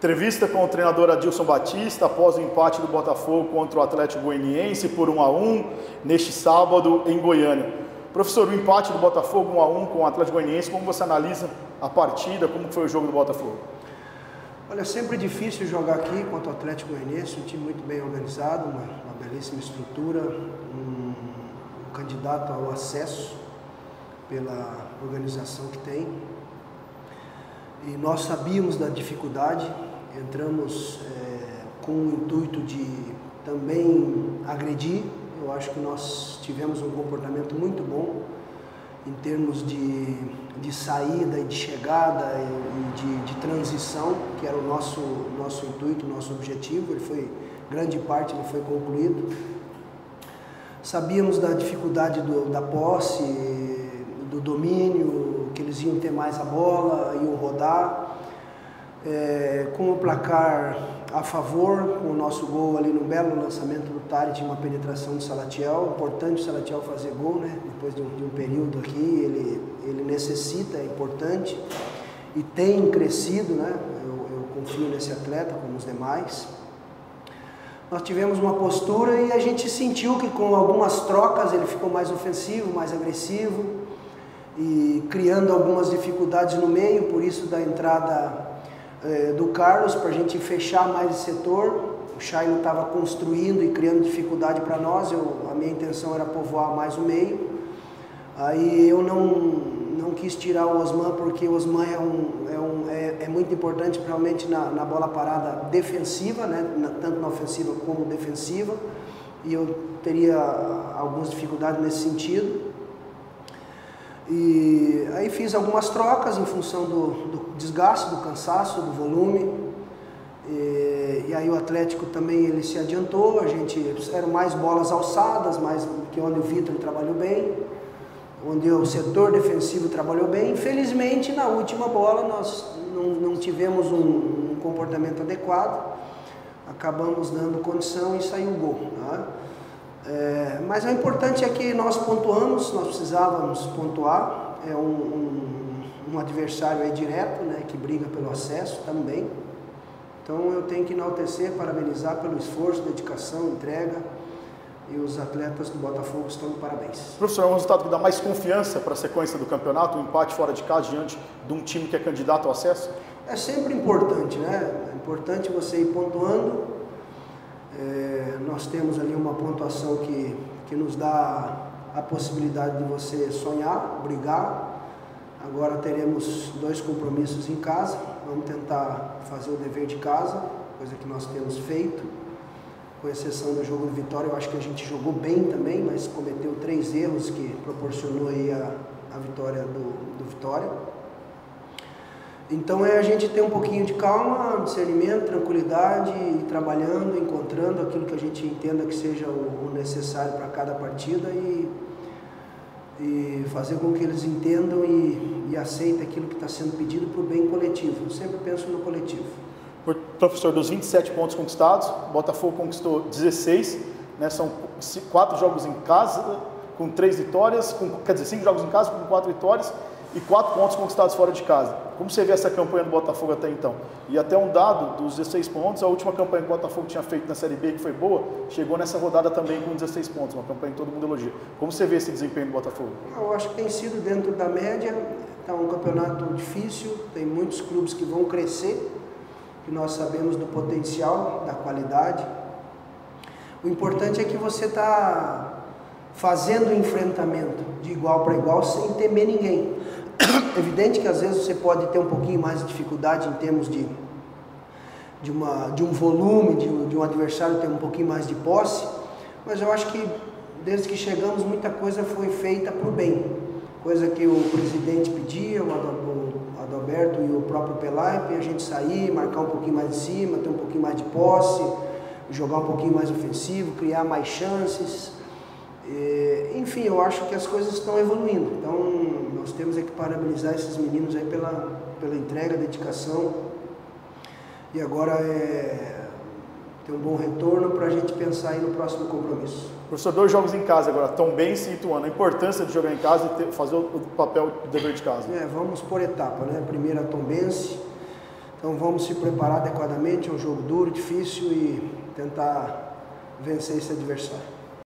Entrevista com o treinador Adilson Batista após o empate do Botafogo contra o Atlético Goianiense por 1-1 neste sábado em Goiânia. Professor, o empate do Botafogo 1-1 com o Atlético Goianiense, como você analisa a partida, como foi o jogo do Botafogo? Olha, é sempre difícil jogar aqui contra o Atlético Goianiense, um time muito bem organizado, uma belíssima estrutura, um candidato ao acesso pela organização que tem. E nós sabíamos da dificuldade, entramos com o intuito de também agredir. Eu acho que nós tivemos um comportamento muito bom em termos de saída e de chegada e de transição, que era o nosso intuito, nosso objetivo. Ele foi, grande parte ele foi concluído. Sabíamos da dificuldade da posse, do domínio, que eles iam ter mais a bola, iam rodar. Com o placar a favor, com o nosso gol ali no belo lançamento do Tari, tinha uma penetração do Salatiel. Importante o Salatiel fazer gol, né? Depois de um período aqui, ele necessita, é importante e tem crescido, né? Eu confio nesse atleta, como os demais. Nós tivemos uma postura e a gente sentiu que com algumas trocas ele ficou mais ofensivo, mais agressivo e criando algumas dificuldades no meio, por isso da entrada do Carlos, para a gente fechar mais esse setor. O Shailo estava construindo e criando dificuldade para nós, a minha intenção era povoar mais o meio. Aí eu não quis tirar o Osman, porque o Osman é muito importante, principalmente na bola parada defensiva, né? Tanto na ofensiva como defensiva, e eu teria algumas dificuldades nesse sentido. E aí fiz algumas trocas em função do desgaste, do cansaço, do volume. E aí o Atlético também ele se adiantou, eram mais bolas alçadas, mais que onde o Vitor trabalhou bem, onde o setor defensivo trabalhou bem. Infelizmente, na última bola nós não tivemos um comportamento adequado, acabamos dando condição e saiu o gol, né? Mas o importante é que nós pontuamos, nós precisávamos pontuar. É um adversário aí direto, né, que briga pelo acesso também. Então eu tenho que enaltecer, parabenizar pelo esforço, dedicação, entrega, e os atletas do Botafogo estão de parabéns. Professor, é um resultado que dá mais confiança para a sequência do campeonato, um empate fora de casa diante de um time que é candidato ao acesso? É sempre importante, né? É importante você ir pontuando. Nós temos ali uma pontuação que nos dá a possibilidade de você sonhar, brigar. Agora teremos 2 compromissos em casa, vamos tentar fazer o dever de casa, coisa que nós temos feito, com exceção do jogo do Vitória. Eu acho que a gente jogou bem também, mas cometeu 3 erros que proporcionou aí a vitória do Vitória. Então a gente ter um pouquinho de calma, discernimento, tranquilidade, e trabalhando, encontrando aquilo que a gente entenda que seja o necessário para cada partida e fazer com que eles entendam e aceitem aquilo que está sendo pedido para o bem coletivo. Eu sempre penso no coletivo. Professor, dos 27 pontos conquistados, o Botafogo conquistou 16, né? São 4 jogos em casa com 3 vitórias, quer dizer, 5 jogos em casa com 4 vitórias e 4 pontos conquistados fora de casa. Como você vê essa campanha do Botafogo até então? E até um dado dos 16 pontos, a última campanha que o Botafogo tinha feito na Série B, que foi boa, chegou nessa rodada também com 16 pontos, uma campanha que todo mundo elogia. Como você vê esse desempenho do Botafogo? Eu acho que tem sido dentro da média, está um campeonato difícil, tem muitos clubes que vão crescer, que nós sabemos do potencial, da qualidade. O importante é que você está fazendo o enfrentamento de igual para igual sem temer ninguém. Evidente que às vezes você pode ter um pouquinho mais de dificuldade em termos de um volume, de um adversário ter um pouquinho mais de posse, mas eu acho que desde que chegamos muita coisa foi feita para o bem, coisa que o presidente pedia, o Adalberto e o próprio Pelaipe, a gente sair, marcar um pouquinho mais de cima, ter um pouquinho mais de posse, jogar um pouquinho mais ofensivo, criar mais chances. Enfim, eu acho que as coisas estão evoluindo, então nós temos que parabenizar esses meninos aí pela entrega, dedicação, e agora ter um bom retorno para a gente pensar aí no próximo compromisso. Professor, 2 jogos em casa agora, Tombense e Ituano, a importância de jogar em casa e fazer o papel do dever de casa. Vamos por etapa, né? Primeiro a Tombense, Então vamos se preparar adequadamente, é um jogo duro, difícil e tentar vencer esse adversário.